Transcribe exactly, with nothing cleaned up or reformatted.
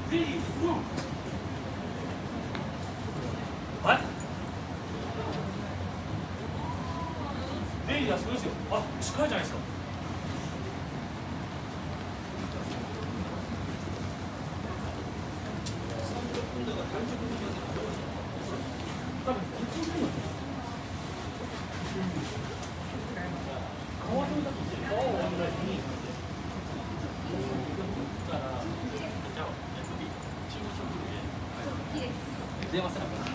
はい。デイリーあそこですよ。あ、近いじゃないですか。多分こっちにいるの。川沿いだと川を渡らずに。電話せなかった。